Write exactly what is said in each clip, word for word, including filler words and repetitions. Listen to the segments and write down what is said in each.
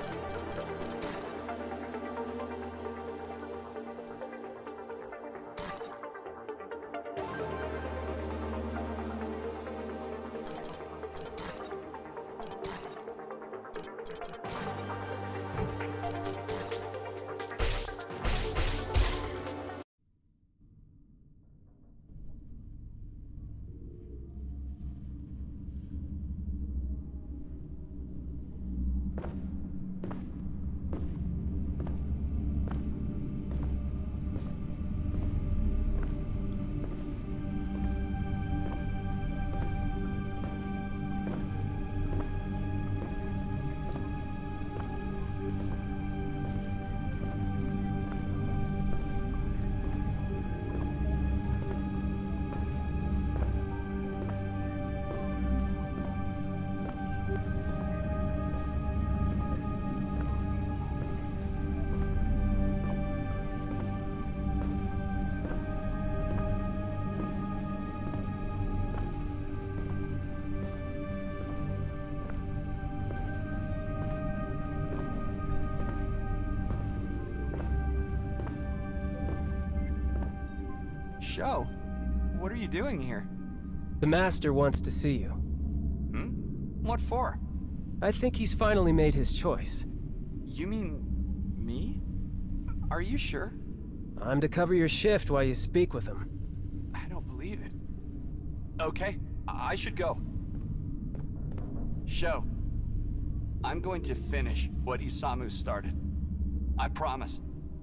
Show, what are you doing here? The Master wants to see you. Hmm? What for? I think he's finally made his choice. You mean me? Are you sure? I'm to cover your shift while you speak with him. I don't believe it. Okay, I should go. Show, I'm going to finish what Isamu started. I promise.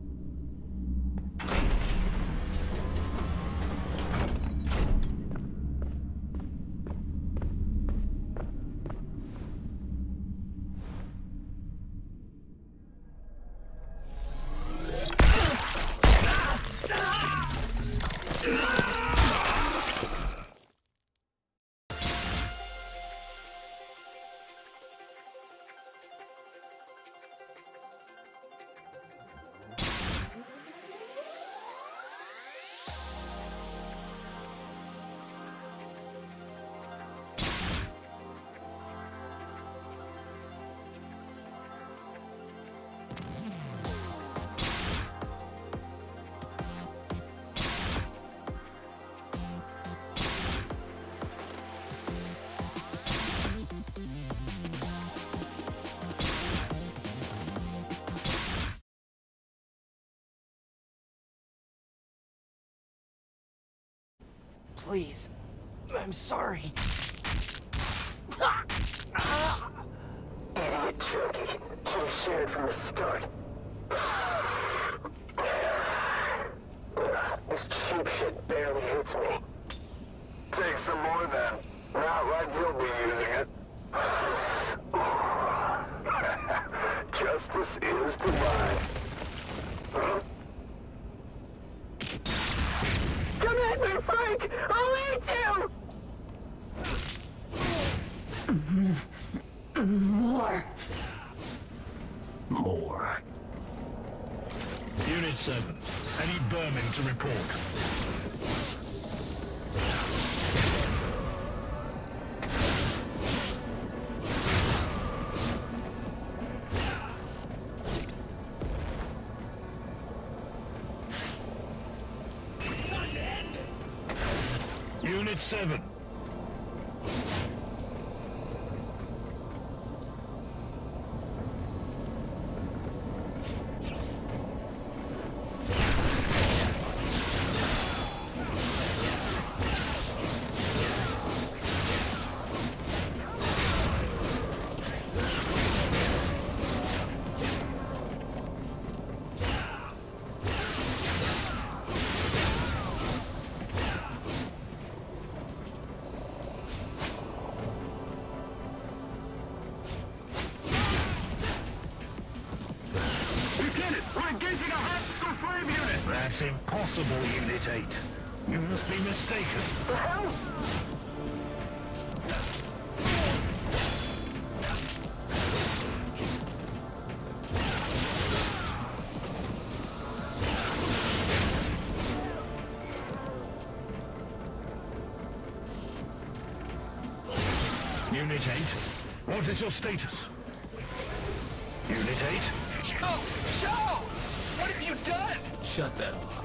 Please. I'm sorry. Idiot Junkie. Should have shared from the start. This cheap shit barely hits me. Take some more then. Not like you'll be using it. Justice is divine. Huh? Come at me, Frank! I'll eat you! More. More. Unit seven. Any Burming to report? Unit seven. That's impossible, Unit eight. You must be mistaken. The hell? Unit eight, what is your status? Unit eight? Joe! Joe! What have you done? Shut that off.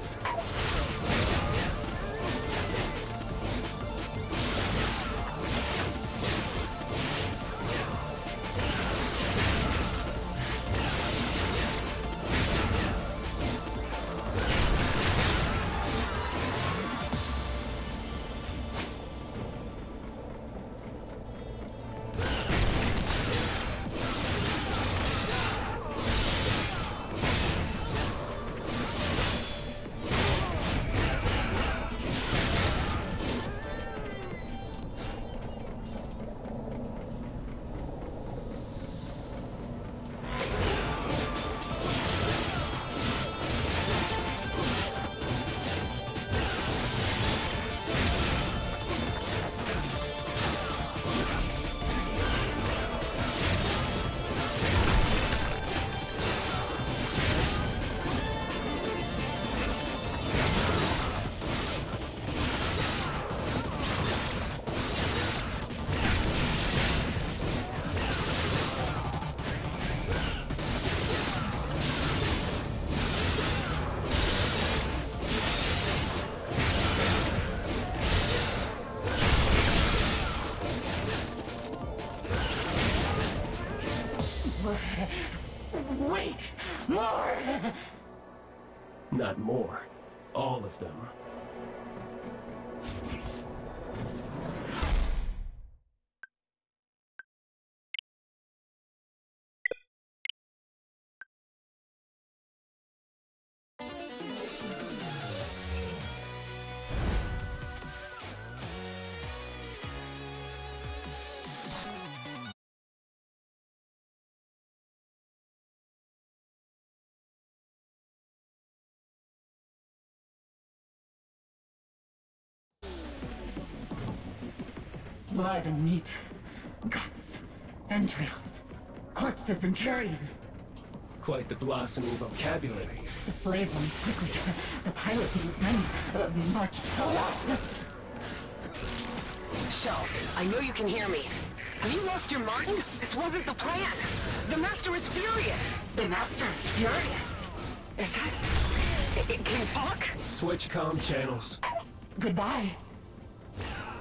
Wait! More! Not more. All of them. Blood and meat. Guts. Entrails. Corpses and carrion. Quite the blossoming vocabulary. The slave ones quickly. The pilot needs many. Uh, much. A lot. Shel, I know you can hear me. Have you lost your mind? This wasn't the plan. The Master is furious. The Master is furious. Is that... It, it can talk? Switch comm channels. Goodbye.